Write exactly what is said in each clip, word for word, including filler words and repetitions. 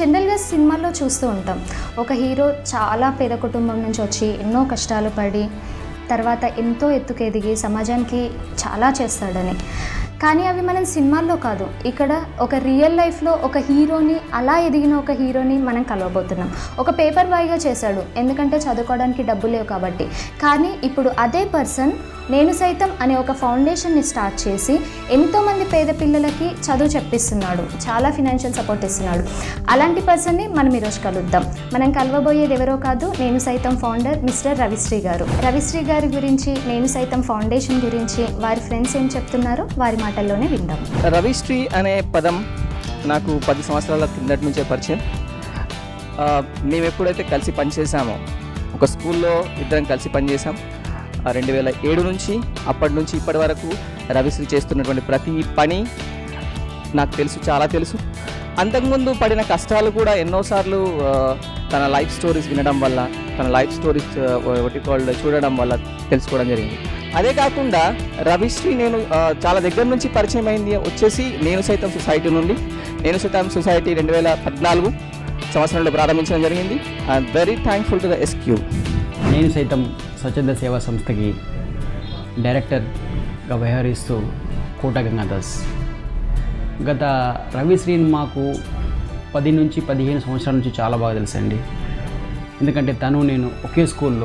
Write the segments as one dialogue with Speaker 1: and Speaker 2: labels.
Speaker 1: జనరల్గా సినిమాల్లో చూస్తూ ఉంటాం, ఒక హీరో చాలా పేద కుటుంబం నుంచి వచ్చి ఎన్నో కష్టాలు పడి తర్వాత ఎంతో ఎత్తుకు ఎదిగి సమాజానికి చాలా చేస్తాడని. కానీ అవి మనం సినిమాల్లో కాదు, ఇక్కడ ఒక రియల్ లైఫ్లో ఒక హీరోని, అలా ఎదిగిన ఒక హీరోని మనం కలవబోతున్నాం. ఒక పేపర్ బాయ్గా చేశాడు, ఎందుకంటే చదువుకోవడానికి డబ్బులు లేవు కాబట్టి. కానీ ఇప్పుడు అదే పర్సన్ నేను సైతం అనే ఒక ఫౌండేషన్ని స్టార్ట్ చేసి ఎంతోమంది పేద పిల్లలకి చదువు చెప్పిస్తున్నాడు, చాలా ఫినాన్షియల్ సపోర్ట్ ఇస్తున్నాడు. అలాంటి పర్సన్ని మనం ఈరోజు కలుద్దాం. మనం కలవబోయేది ఎవరో కాదు, నేను సైతం ఫౌండర్ మిస్టర్ రవిశ్రీ గారు. రవిశ్రీ గారి గురించి, నేను సైతం ఫౌండేషన్ గురించి వారి ఫ్రెండ్స్ ఏం చెప్తున్నారో వారి మాటల్లోనే విందాం.
Speaker 2: రవిశ్రీ అనే పదం నాకు పది సంవత్సరాల కిందటి నుంచే పరిచయం. మేము ఎప్పుడైతే కలిసి పనిచేసామో, ఒక స్కూల్లో ఇద్దరం కలిసి పనిచేసాం. రెండు వేల ఏడు నుంచి అప్పటి నుంచి ఇప్పటి వరకు రవిశ్రీ చేస్తున్నటువంటి ప్రతి పని నాకు తెలుసు, చాలా తెలుసు. అంతకుముందు పడిన కష్టాలు కూడా ఎన్నోసార్లు తన లైఫ్ స్టోరీస్ వినడం వల్ల, తన లైఫ్ స్టోరీస్ ఒకటి కాల్డ్ చూడడం వల్ల తెలుసుకోవడం జరిగింది. అదే కాకుండా రవిశ్రీ నేను చాలా దగ్గర నుంచి పరిచయం అయింది వచ్చేసి నేను సైతం సొసైటీ నుండి. నేను సైతం సొసైటీ రెండు వేల పద్నాలుగు సంవత్సరంలో ప్రారంభించడం జరిగింది. I'm very thankful to the ఎస్క్యూ.
Speaker 3: నేను సైతం స్వచ్ఛంద సేవా సంస్థకి డైరెక్టర్గా వ్యవహరిస్తూ కోట గంగాదాస్. గత రవిశ్రీని మాకు పది నుంచి పదిహేను సంవత్సరాల నుంచి చాలా బాగా తెలుసండి. ఎందుకంటే తను నేను ఒకే స్కూల్లో,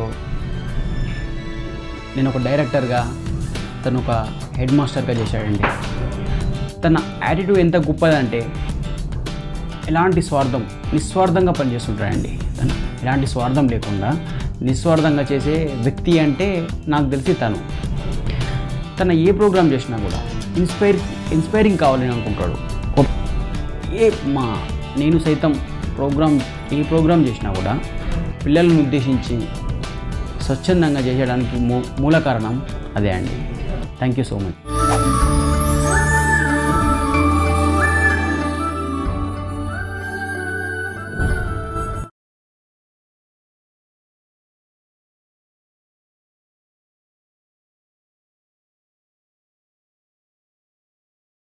Speaker 3: నేను ఒక డైరెక్టర్గా, తను ఒక హెడ్ మాస్టర్గా చేశాడండి. తన యాటిట్యూడ్ ఎంత గొప్పదంటే ఎలాంటి స్వార్థం, నిస్వార్థంగా పనిచేస్తుంటాడండి. తను ఎలాంటి స్వార్థం లేకుండా నిస్వార్థంగా చేసే వ్యక్తి అంటే నాకు తెలిసి తను. తన ఏ ప్రోగ్రామ్ చేసినా కూడా ఇన్స్పైర్ ఇన్స్పైరింగ్ కావాలని అనుకుంటాడు. ఏ మా నేను సైతం ప్రోగ్రామ్ ఏ ప్రోగ్రామ్ చేసినా కూడా పిల్లలను ఉద్దేశించి స్వచ్ఛందంగా చేసేయడానికి మూ మూల కారణం అదే అండి. Thank you so much.